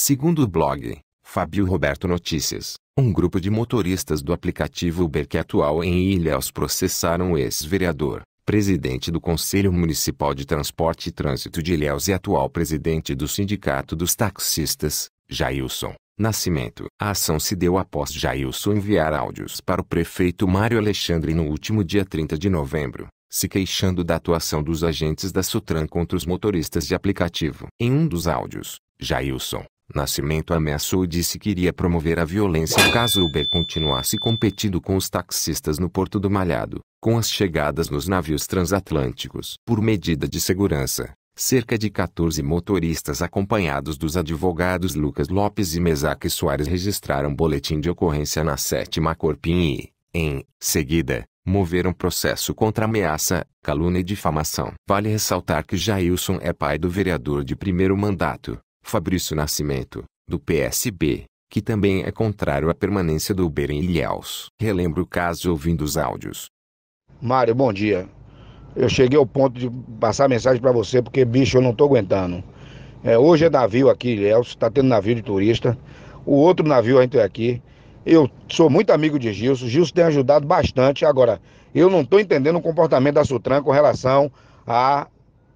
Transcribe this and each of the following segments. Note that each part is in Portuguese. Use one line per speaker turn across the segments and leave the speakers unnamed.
Segundo o blog Fábio Roberto Notícias, um grupo de motoristas do aplicativo Uber que atual em Ilhéus processaram o ex-vereador, presidente do Conselho Municipal de Transporte e Trânsito de Ilhéus e atual presidente do Sindicato dos Taxistas, Jailson Nascimento. A ação se deu após Jailson enviar áudios para o prefeito Mário Alexandre no último dia 30 de novembro, se queixando da atuação dos agentes da Sutran contra os motoristas de aplicativo. Em um dos áudios, Jailson Nascimento ameaçou e disse que iria promover a violência caso o Uber continuasse competindo com os taxistas no Porto do Malhado, com as chegadas nos navios transatlânticos. Por medida de segurança, cerca de 14 motoristas acompanhados dos advogados Lucas Lopes e Mesaque Soares registraram boletim de ocorrência na 7ª Corpim e, em seguida, moveram processo contra ameaça, calúnia e difamação. Vale ressaltar que Jailson é pai do vereador de primeiro mandato, Fabrício Nascimento, do PSB, que também é contrário à permanência do Uber em Ilhéus. Relembra o caso ouvindo os áudios.
Mário, bom dia. Eu cheguei ao ponto de passar mensagem para você porque, bicho, eu não tô aguentando. Hoje é navio aqui em Ilhéus, tá tendo navio de turista. O outro navio a gente é aqui. Eu sou muito amigo de Gilson. Gilson tem ajudado bastante. Agora, eu não tô entendendo o comportamento da Sutran com relação a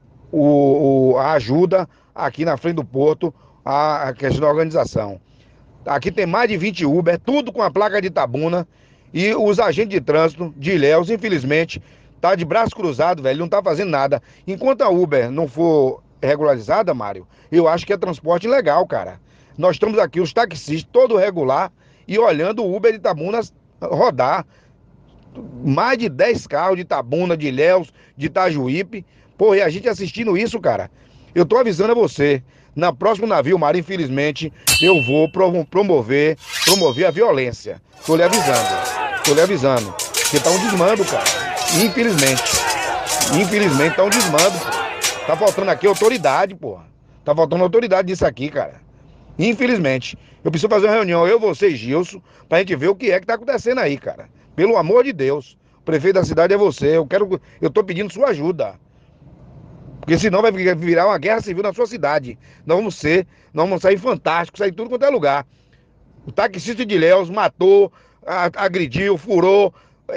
ajuda aqui na frente do porto, a questão da organização. Aqui tem mais de 20 Uber, tudo com a placa de Itabuna, e os agentes de trânsito de Ilhéus, infelizmente, tá de braço cruzado, velho, não tá fazendo nada. Enquanto a Uber não for regularizada, Mário, eu acho que é transporte ilegal, cara. Nós estamos aqui, os taxistas, todo regular, e olhando o Uber de Itabuna rodar. Mais de 10 carros de Itabuna, de Ilhéus, de Itajuípe. Pô, e a gente assistindo isso, cara. Eu tô avisando a você, na próxima navio, Mário, infelizmente, eu vou promover a violência. Tô lhe avisando. Porque tá um desmando, cara. Infelizmente tá um desmando, pô. Tá faltando aqui autoridade, porra. Tá faltando autoridade disso aqui, cara. Infelizmente. Eu preciso fazer uma reunião, eu, você e Gilson, pra gente ver o que é que tá acontecendo aí, cara. Pelo amor de Deus. O prefeito da cidade é você. Eu tô pedindo sua ajuda. Porque senão vai virar uma guerra civil na sua cidade. Nós vamos sair fantásticos, sair tudo quanto é lugar. O taxista de Ilhéus matou, agrediu, furou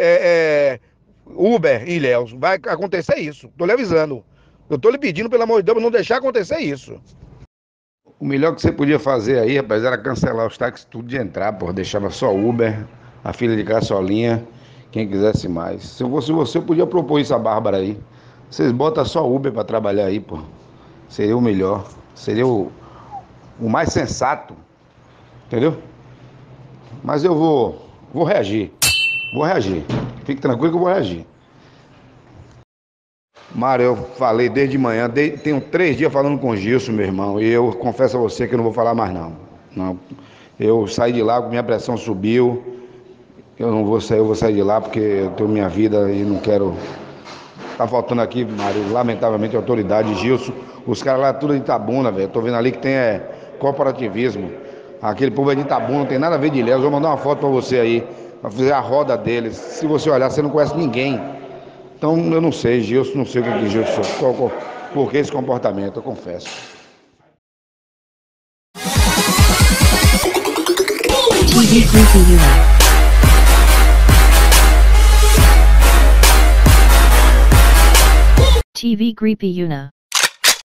Uber em Ilhéus. Vai acontecer isso. Tô lhe avisando. Eu tô lhe pedindo, pelo amor de Deus, não deixar acontecer isso. O melhor que você podia fazer aí, rapaz, era cancelar os táxis tudo de entrar, pô. Deixava só Uber, a fila de caçolinha, quem quisesse mais. Se eu fosse você, eu podia propor isso a Bárbara aí. Vocês botam só Uber para trabalhar aí, pô. Seria o melhor. Seria o mais sensato. Entendeu? Mas eu vou reagir. Fique tranquilo que eu vou reagir. Mário, eu falei desde manhã, tenho 3 dias falando com o Gilson, meu irmão, e eu confesso a você que eu não vou falar mais não. Eu saí de lá, minha pressão subiu, eu vou sair de lá porque eu tenho minha vida e não quero. Tá faltando aqui, Mário, lamentavelmente, a autoridade, Gilson, os caras lá tudo de Itabuna, velho, tô vendo ali que tem corporativismo, aquele povo é de Itabuna, não tem nada a ver de Ilhéus, vou mandar uma foto pra você aí, pra fazer a roda deles, se você olhar, você não conhece ninguém. Então, eu não sei, Gilson, não sei o que Gilson, por que esse comportamento, eu confesso.
TV Creepy Una.